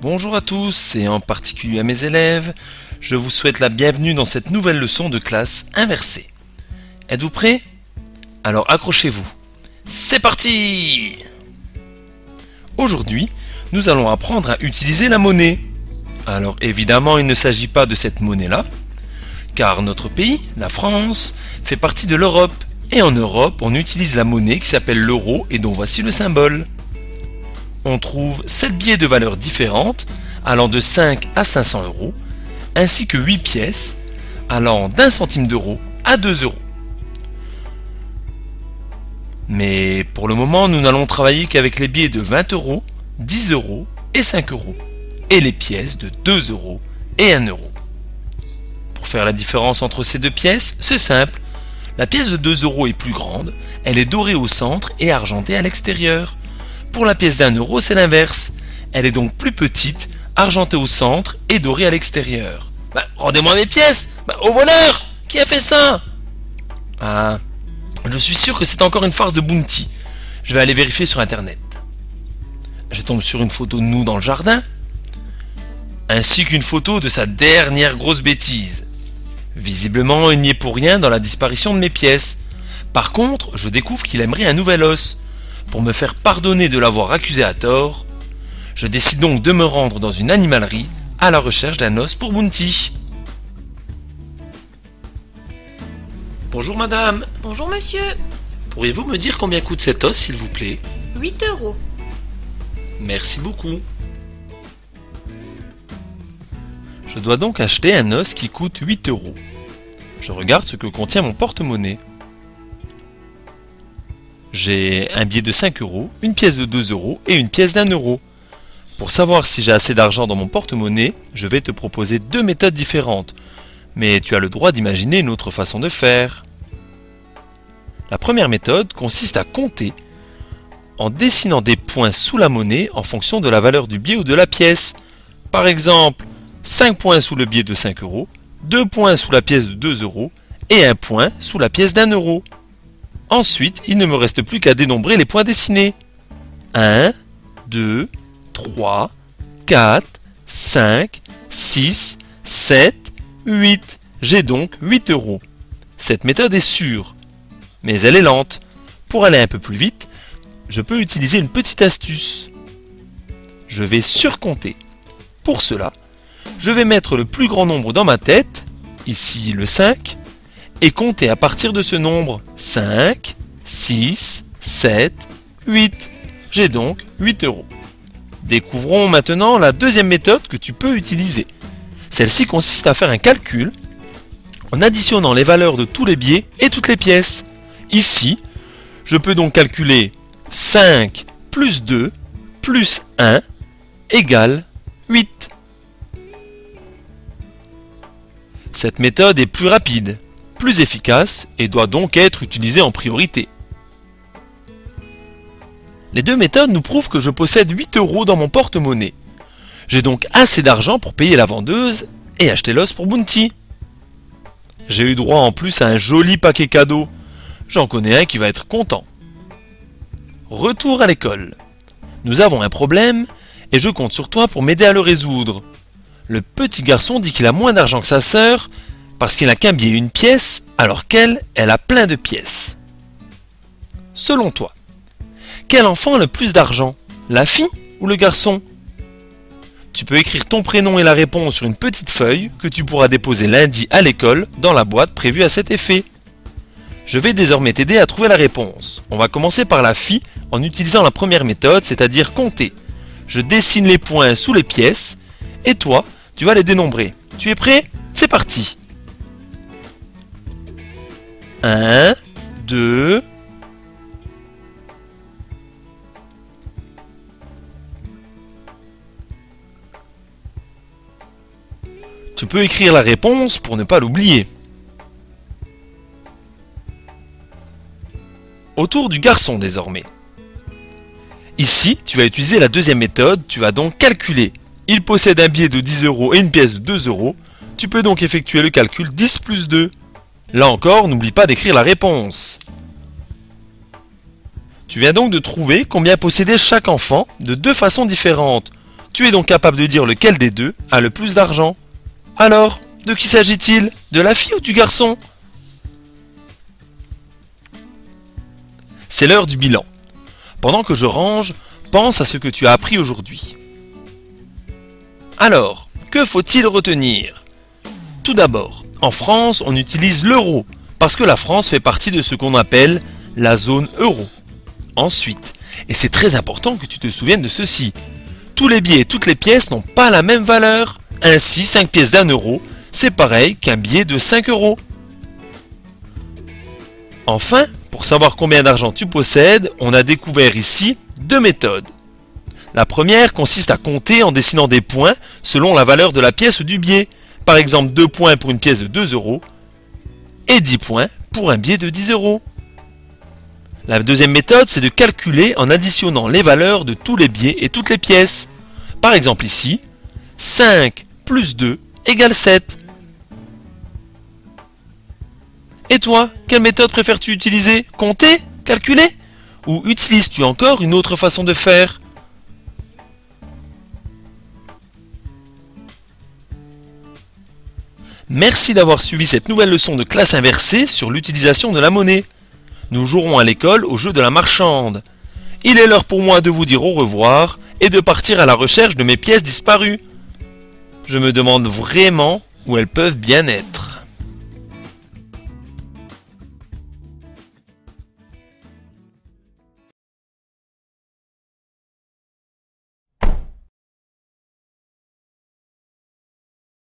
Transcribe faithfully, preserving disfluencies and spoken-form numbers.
Bonjour à tous et en particulier à mes élèves, je vous souhaite la bienvenue dans cette nouvelle leçon de classe inversée. Êtes-vous prêts? Alors accrochez-vous. C'est parti! Aujourd'hui, nous allons apprendre à utiliser la monnaie. Alors évidemment, il ne s'agit pas de cette monnaie-là, car notre pays, la France, fait partie de l'Europe. Et en Europe, on utilise la monnaie qui s'appelle l'euro et dont voici le symbole. On trouve sept billets de valeurs différentes, allant de cinq à cinq cents euros, ainsi que huit pièces, allant d'un centime d'euro à deux euros. Mais pour le moment, nous n'allons travailler qu'avec les billets de vingt euros, dix euros et cinq euros, et les pièces de deux euros et un euro. Pour faire la différence entre ces deux pièces, c'est simple. La pièce de deux euros est plus grande, elle est dorée au centre et argentée à l'extérieur. Pour la pièce d'un euro, c'est l'inverse. Elle est donc plus petite, argentée au centre et dorée à l'extérieur. Bah, rendez-moi mes pièces! Bah, au voleur! Qui a fait ça? Ah, je suis sûr que c'est encore une farce de Bounty. Je vais aller vérifier sur internet. Je tombe sur une photo de nous dans le jardin, ainsi qu'une photo de sa dernière grosse bêtise. Visiblement, il n'y est pour rien dans la disparition de mes pièces. Par contre, je découvre qu'il aimerait un nouvel os. Pour me faire pardonner de l'avoir accusé à tort, je décide donc de me rendre dans une animalerie à la recherche d'un os pour Bounty. Bonjour madame. Bonjour monsieur. Pourriez-vous me dire combien coûte cet os, s'il vous plaît? huit euros. Merci beaucoup. Je dois donc acheter un os qui coûte huit euros. Je regarde ce que contient mon porte-monnaie. J'ai un billet de cinq euros, une pièce de deux euros et une pièce d'un euro. Pour savoir si j'ai assez d'argent dans mon porte-monnaie, je vais te proposer deux méthodes différentes. Mais tu as le droit d'imaginer une autre façon de faire. La première méthode consiste à compter en dessinant des points sous la monnaie en fonction de la valeur du billet ou de la pièce. Par exemple, cinq points sous le billet de cinq euros, deux points sous la pièce de deux euros et un point sous la pièce d'un euro. Ensuite, il ne me reste plus qu'à dénombrer les points dessinés. un, deux, trois, quatre, cinq, six, sept, huit. J'ai donc huit euros. Cette méthode est sûre, mais elle est lente. Pour aller un peu plus vite, je peux utiliser une petite astuce. Je vais surcompter. Pour cela, je vais mettre le plus grand nombre dans ma tête, ici le cinq, et compter à partir de ce nombre cinq, six, sept, huit. J'ai donc huit euros. Découvrons maintenant la deuxième méthode que tu peux utiliser. Celle-ci consiste à faire un calcul en additionnant les valeurs de tous les billets et toutes les pièces. Ici, je peux donc calculer cinq plus deux plus un égale huit. Cette méthode est plus rapide, plus efficace et doit donc être utilisée en priorité. Les deux méthodes nous prouvent que je possède huit euros dans mon porte-monnaie. J'ai donc assez d'argent pour payer la vendeuse et acheter l'os pour Bounty. J'ai eu droit en plus à un joli paquet cadeau. J'en connais un qui va être content. Retour à l'école. Nous avons un problème et je compte sur toi pour m'aider à le résoudre. Le petit garçon dit qu'il a moins d'argent que sa sœur parce qu'il n'a qu'un billet et une pièce alors qu'elle, elle a plein de pièces. Selon toi, quel enfant a le plus d'argent, la fille ou le garçon? Tu peux écrire ton prénom et la réponse sur une petite feuille que tu pourras déposer lundi à l'école dans la boîte prévue à cet effet. Je vais désormais t'aider à trouver la réponse. On va commencer par la fille en utilisant la première méthode, c'est-à-dire compter. Je dessine les points sous les pièces et toi, tu vas les dénombrer. Tu es prêt? C'est parti. un, deux, tu peux écrire la réponse pour ne pas l'oublier. Autour du garçon désormais. Ici, tu vas utiliser la deuxième méthode, tu vas donc calculer. Il possède un billet de dix euros et une pièce de deux euros. Tu peux donc effectuer le calcul dix plus deux. Là encore, n'oublie pas d'écrire la réponse. Tu viens donc de trouver combien possédait chaque enfant de deux façons différentes. Tu es donc capable de dire lequel des deux a le plus d'argent. Alors, de qui s'agit-il? De la fille ou du garçon? C'est l'heure du bilan. Pendant que je range, pense à ce que tu as appris aujourd'hui. Alors, que faut-il retenir? Tout d'abord, en France, on utilise l'euro, parce que la France fait partie de ce qu'on appelle la zone euro. Ensuite, et c'est très important que tu te souviennes de ceci, tous les billets et toutes les pièces n'ont pas la même valeur. Ainsi, cinq pièces d'un euro, c'est pareil qu'un billet de cinq euros. Enfin, pour savoir combien d'argent tu possèdes, on a découvert ici deux méthodes. La première consiste à compter en dessinant des points selon la valeur de la pièce ou du billet. Par exemple, deux points pour une pièce de deux euros et dix points pour un billet de dix euros. La deuxième méthode, c'est de calculer en additionnant les valeurs de tous les billets et toutes les pièces. Par exemple ici, cinq plus deux égale sept. Et toi, quelle méthode préfères-tu utiliser? Compter? Calculer? Ou utilises-tu encore une autre façon de faire? Merci d'avoir suivi cette nouvelle leçon de classe inversée sur l'utilisation de la monnaie. Nous jouerons à l'école au jeu de la marchande. Il est l'heure pour moi de vous dire au revoir et de partir à la recherche de mes pièces disparues. Je me demande vraiment où elles peuvent bien être.